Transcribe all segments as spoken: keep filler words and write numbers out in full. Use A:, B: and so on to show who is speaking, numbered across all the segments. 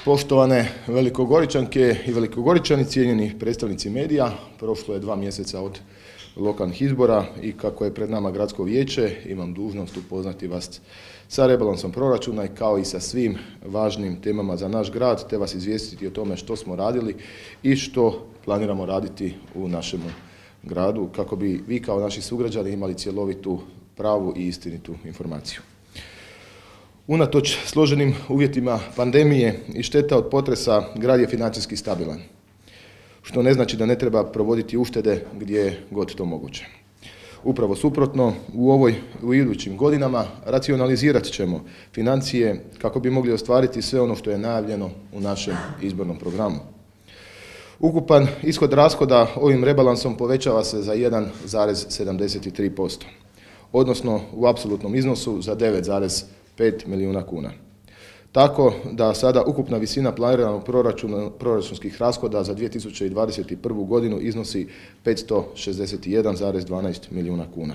A: Poštovane Velikogoričanke i Velikogoričani, cijenjeni predstavnici medija, prošlo je dva mjeseca od lokalnih izbora i kako je pred nama gradsko vijeće, imam dužnost upoznati vas sa rebalansom proračuna i kao i sa svim važnim temama za naš grad, te vas izvijestiti o tome što smo radili i što planiramo raditi u našem gradu, kako bi vi kao naši sugrađani imali cjelovitu, pravu i istinitu informaciju. Unatoč složenim uvjetima pandemije i šteta od potresa, grad je financijski stabilan, što ne znači da ne treba provoditi uštede gdje je god to moguće. Upravo suprotno, u ovoj u idućim godinama racionalizirat ćemo financije kako bi mogli ostvariti sve ono što je najavljeno u našem izbornom programu. Ukupan ishod rashoda ovim rebalansom povećava se za jedan zarez sedamdeset tri posto, odnosno u apsolutnom iznosu za devet zarez pet milijuna kuna. Tako da sada ukupna visina planiranog proračuna, proračunskih rashoda za dvije tisuće dvadeset prvu. godinu iznosi petsto šezdeset jedan zarez dvanaest milijuna kuna.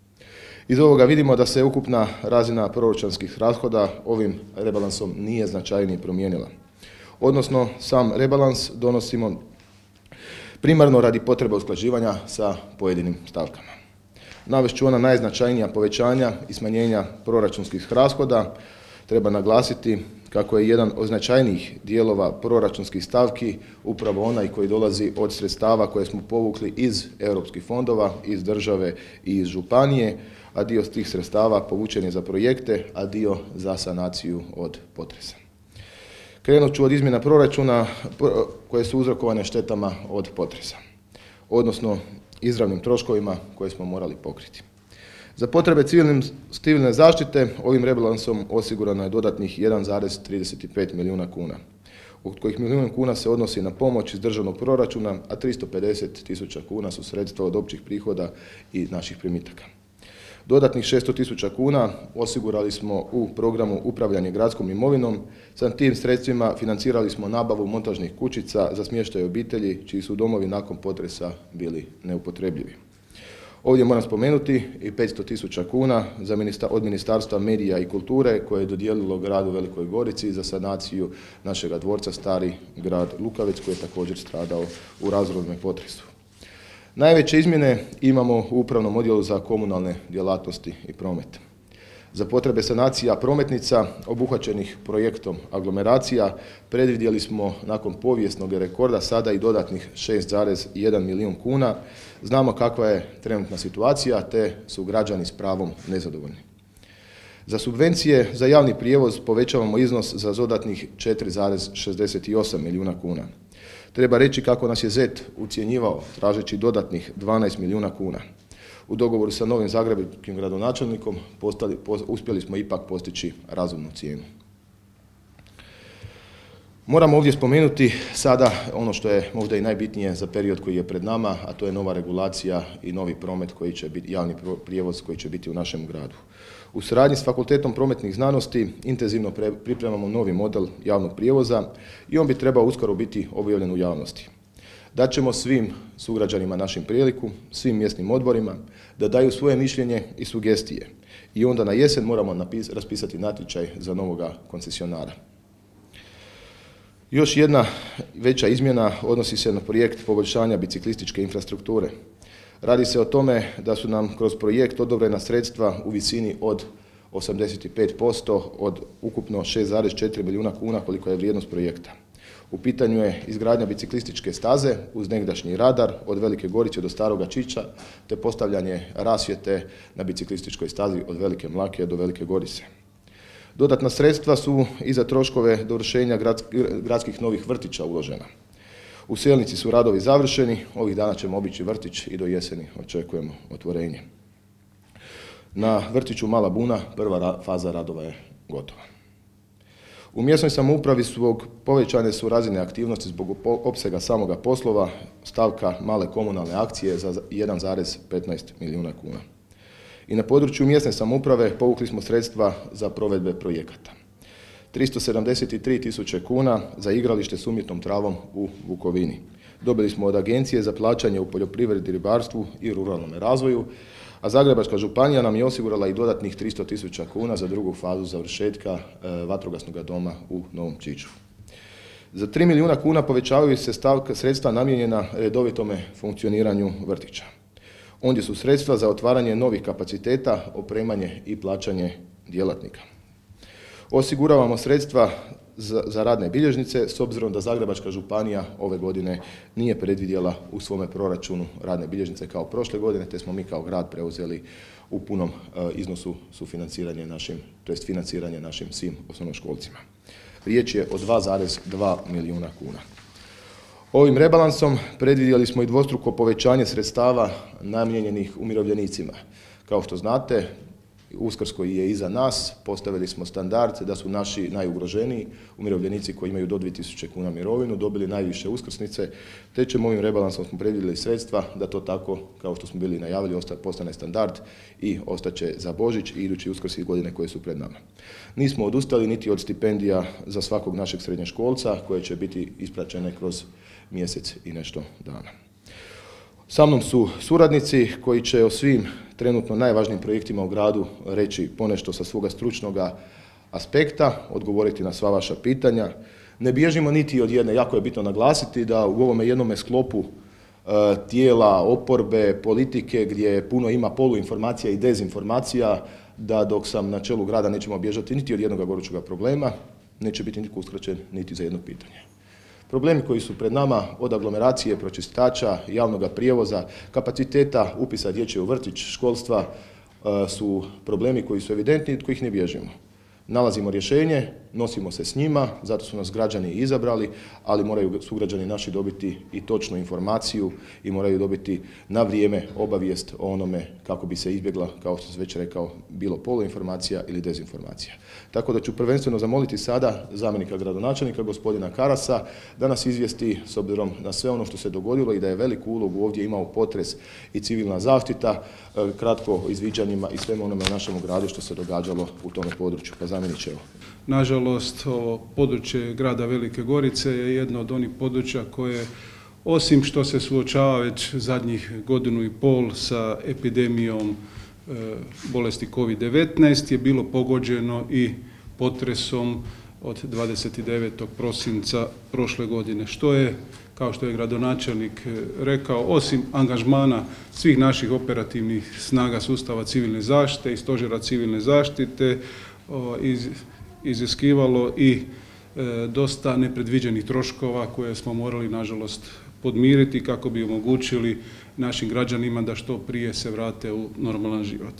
A: Iz ovoga vidimo da se ukupna razina proračunskih rashoda ovim rebalansom nije značajnije promijenila. Odnosno, sam rebalans donosimo primarno radi potrebe usklađivanja sa pojedinim stavkama. Navest ću ona najznačajnija povećanja i smanjenja proračunskih rashoda. Treba naglasiti kako je jedan od značajnijih dijelova proračunskih stavki upravo onaj koji dolazi od sredstava koje smo povukli iz europskih fondova, iz države i iz županije, a dio tih sredstava povučen je za projekte, a dio za sanaciju od potresa. Krenut ću od izmjena proračuna koje su uzrokovane štetama od potresa, odnosno izravnim troškovima koje smo morali pokriti. Za potrebe civilne zaštite ovim rebalansom osigurano je dodatnih jedan zarez trideset pet milijuna kuna, od kojih milijun kuna se odnosi na pomoć iz državnog proračuna, a tristo pedeset tisuća kuna su sredstva od općih prihoda i naših primitaka. Dodatnih šesto tisuća kuna osigurali smo u programu upravljanje gradskom imovinom. Sa tim sredstvima financirali smo nabavu montažnih kućica za smještaj obitelji čiji su domovi nakon potresa bili neupotrebljivi. Ovdje moram spomenuti i petsto tisuća kuna za ministar, od Ministarstva medija i kulture koje je dodijelilo gradu Velikoj Gorici za sanaciju našega dvorca Stari grad Lukavec koji je također stradao u razornom potresu. Najveće izmjene imamo u Upravnom odjelu za komunalne djelatnosti i promet. Za potrebe sanacija prometnica obuhvaćenih projektom aglomeracija predvidjeli smo nakon povijesnog rekorda sada i dodatnih šest zarez jedan milijun kuna. Znamo kakva je trenutna situacija te su građani s pravom nezadovoljni. Za subvencije za javni prijevoz povećavamo iznos za dodatnih četiri zarez šezdeset osam milijuna kuna. Treba reći kako nas je zet ucjenjivao tražeći dodatnih dvanaest milijuna kuna. U dogovoru sa novim zagrebačkim gradonačelnikom postali, po, uspjeli smo ipak postići razumnu cijenu. Moram ovdje spomenuti sada ono što je možda i najbitnije za period koji je pred nama, a to je nova regulacija i novi promet koji će biti, javni prijevoz koji će biti u našem gradu. U suradnji s Fakultetom prometnih znanosti intenzivno pripremamo novi model javnog prijevoza i on bi trebao uskoro biti objavljen u javnosti. Daćemo svim sugrađanima našim priliku, svim mjesnim odborima da daju svoje mišljenje i sugestije i onda na jesen moramo napis, raspisati natječaj za novoga koncesionara. Još jedna veća izmjena odnosi se na projekt poboljšanja biciklističke infrastrukture. Radi se o tome da su nam kroz projekt odobrena sredstva u visini od osamdeset pet posto od ukupno šest zarez četiri milijuna kuna koliko je vrijednost projekta. U pitanju je izgradnja biciklističke staze uz negdašnji radar od Velike Gorice do Staroga Čiča te postavljanje rasvjete na biciklističkoj stazi od Velike Mlake do Velike Gorice. Dodatna sredstva su i za troškove dovršenja gradskih novih vrtića uložena. U Selnici su radovi završeni, ovih dana ćemo obići vrtić i do jeseni očekujemo otvorenje. Na vrtiću Mala Buna prva faza radova je gotova. U mjesnoj samoupravi zbog povećane su razine aktivnosti zbog opsega samoga poslova stavka male komunalne akcije za jedan zarez petnaest milijuna kuna. I na području mjesne samouprave povukli smo sredstva za provedbe projekata. tristo sedamdeset tri tisuće kuna za igralište s umjetnom travom u Vukovini. Dobili smo od Agencije za plaćanje u poljoprivredi, ribarstvu i ruralnom razvoju, a Zagrebačka županija nam je osigurala i dodatnih tristo tisuća kuna za drugu fazu završetka vatrogasnog doma u Novom Čiču. Za tri milijuna kuna povećavaju se stavka sredstva namijenjena redovitome funkcioniranju vrtića. Ondje su sredstva za otvaranje novih kapaciteta, opremanje i plaćanje djelatnika. Osiguravamo sredstva za, za radne bilježnice, s obzirom da Zagrebačka županija ove godine nije predvidjela u svome proračunu radne bilježnice kao prošle godine, te smo mi kao grad preuzeli u punom e, iznosu sufinanciranje našim, to jest financiranje našim svim osnovnoškolcima. Riječ je o dva zarez dva milijuna kuna. Ovim rebalansom predvidjeli smo i dvostruko povećanje sredstava namijenjenih umirovljenicima. Kao što znate, Uskrs koji je iza nas, postavili smo standard da su naši najugroženiji umirovljenici koji imaju do dvije tisuće kuna mirovinu dobili najviše uskrsnice, te ćemo ovim rebalansom smo predvidjeli sredstva da to tako, kao što smo bili najavili, postane standard i ostaće za Božić i idući Uskrs i godine koje su pred nama. Nismo odustali niti od stipendija za svakog našeg srednjoškolca koje će biti ispraćene kroz mjesec i nešto dana. Sa mnom su suradnici koji će o svim trenutno najvažnijim projektima u gradu reći ponešto sa svoga stručnog aspekta, odgovoriti na sva vaša pitanja. Ne bježimo niti od jedne, jako je bitno naglasiti da u ovome jednome sklopu e, tijela, oporbe, politike gdje puno ima poluinformacija i dezinformacija, da dok sam na čelu grada nećemo bježati niti od jednog gorućeg problema, neće biti nitko uskraćen niti za jedno pitanje. Problemi koji su pred nama od aglomeracije, pročistača, javnog prijevoza, kapaciteta upisa dječje u vrtić, školstva su problemi koji su evidentni i od kojih ne bježimo. Nalazimo rješenje, nosimo se s njima, zato su nas građani izabrali, ali moraju sugrađani naši dobiti i točnu informaciju i moraju dobiti na vrijeme obavijest o onome kako bi se izbjegla, kao što sam već rekao, bilo poluinformacija ili dezinformacija. Tako da ću prvenstveno zamoliti sada zamjenika gradonačelnika, gospodina Karasa, da nas izvijesti s obzirom na sve ono što se dogodilo i da je veliku ulogu ovdje imao potres i civilna zaštita, kratko o izviđanjima i svemu onome u našem gradu što se događalo u tome području. Pa zamjeniče, evo.
B: Nažalost, ovo područje grada Velike Gorice je jedno od onih područja koje, osim što se suočava već zadnjih godinu i pol sa epidemijom e, bolesti kovid devetnaest, je bilo pogođeno i potresom od dvadeset devetog prosinca prošle godine, što je, kao što je gradonačelnik rekao, osim angažmana svih naših operativnih snaga sustava civilne zaštite i stožera civilne zaštite, iz, iziskivalo i e, dosta nepredviđenih troškova koje smo morali, nažalost, podmiriti kako bi omogućili našim građanima da što prije se vrate u normalan život.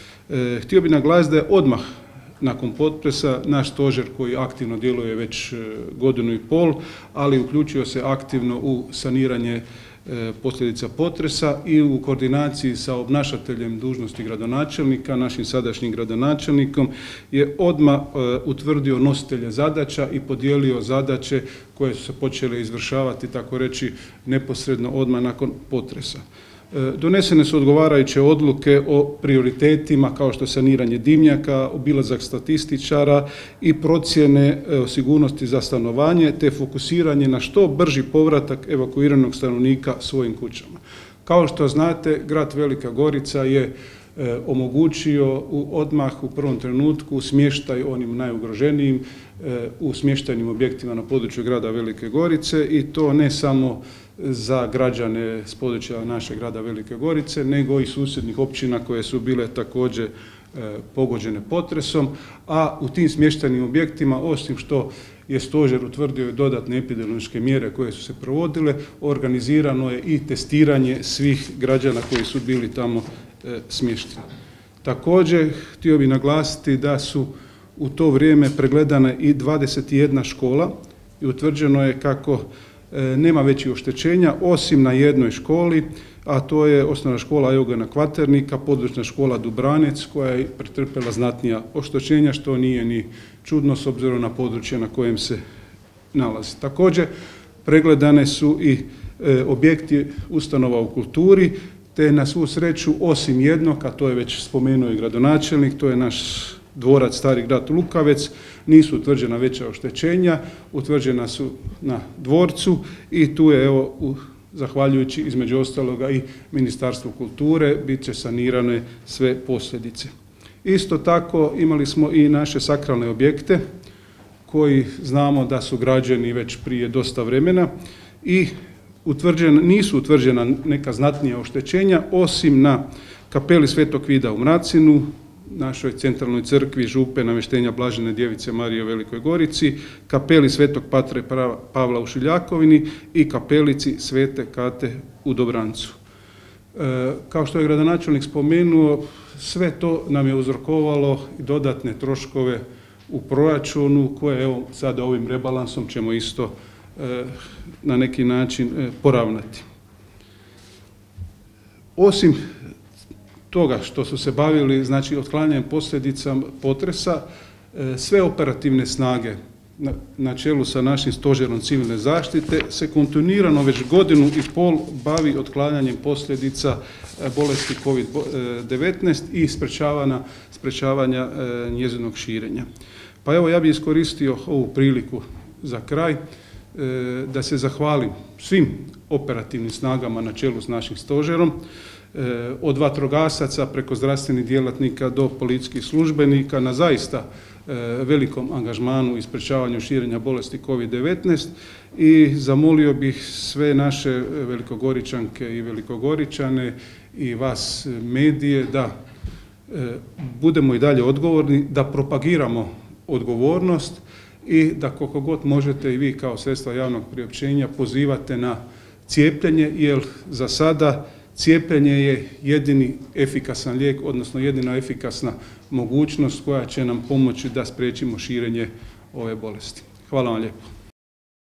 B: E, htio bih naglasiti da je odmah nakon potresa naš stožer koji aktivno djeluje već godinu i pol, ali uključio se aktivno u saniranje posljedica potresa i u koordinaciji sa obnašateljem dužnosti gradonačelnika, našim sadašnjim gradonačelnikom, je odmah utvrdio nositelje zadaća i podijelio zadaće koje su se počele izvršavati, tako reći, neposredno odmah nakon potresa. Donesene su odgovarajuće odluke o prioritetima kao što je saniranje dimnjaka, obilazak statističara i procjene o sigurnosti za stanovanje, te fokusiranje na što brži povratak evakuiranog stanovnika svojim kućama. Kao što znate, grad Velika Gorica je e, omogućio u, odmah u prvom trenutku smještaj onim najugroženijim e, u smještajnim objektima na području grada Velike Gorice, i to ne samo za građane s područja našeg grada Velike Gorice, nego i susjednih općina koje su bile također e, pogođene potresom, a u tim smještajnim objektima, osim što je stožer utvrdio dodatne epidemiološke mjere koje su se provodile, organizirano je i testiranje svih građana koji su bili tamo e, smješteni. Također, htio bih naglasiti da su u to vrijeme pregledane i dvadeset jedna škola i utvrđeno je kako nema većih oštećenja osim na jednoj školi, a to je osnovna škola Eugena Kvaternika, područna škola Dubranec, koja je pretrpjela znatnija oštećenja, što nije ni čudno s obzirom na područje na kojem se nalazi. Također, pregledane su i e, objekti ustanova u kulturi, te na svu sreću osim jednog, a to je već spomenuo i gradonačelnik, to je naš dvorac Stari grad Lukavec, nisu utvrđena veća oštećenja, utvrđena su na dvorcu i tu je, evo, u, zahvaljujući između ostaloga i Ministarstvu kulture, bit će sanirane sve posljedice. Isto tako imali smo i naše sakralne objekte koji znamo da su građeni već prije dosta vremena i utvrđen, nisu utvrđena neka znatnija oštećenja osim na kapeli Svetog Vida u Mracinu, našoj centralnoj crkvi Župe Navještenja Blažene Djevice Marije u Velikoj Gorici, kapeli Svetog Patre Pavla u Šiljakovini i kapelici Svete Kate u Dobrancu. E, kao što je gradonačelnik spomenuo, sve to nam je uzrokovalo i dodatne troškove u proračunu koje evo sada ovim rebalansom ćemo isto e, na neki način e, poravnati. Osim toga što su se bavili, znači otklanjanjem posljedica potresa, sve operativne snage na, na čelu sa našim stožerom civilne zaštite se kontinuirano već godinu i pol bavi otklanjanjem posljedica bolesti kovid devetnaest i sprečavanja, sprečavanja njezinog širenja. Pa evo ja bih iskoristio ovu priliku za kraj da se zahvalim svim operativnim snagama na čelu s našim stožerom, od vatrogasaca preko zdravstvenih djelatnika do policijskih službenika na zaista velikom angažmanu i sprečavanju širenja bolesti kovid devetnaest i zamolio bih sve naše velikogoričanke i velikogoričane i vas medije da budemo i dalje odgovorni, da propagiramo odgovornost i da koliko god možete i vi kao sredstva javnog priopćenja pozivate na cijepljenje, jer za sada cijepljenje je jedini efikasan lijek, odnosno jedina efikasna mogućnost koja će nam pomoći da spriječimo širenje ove bolesti. Hvala vam lijepo.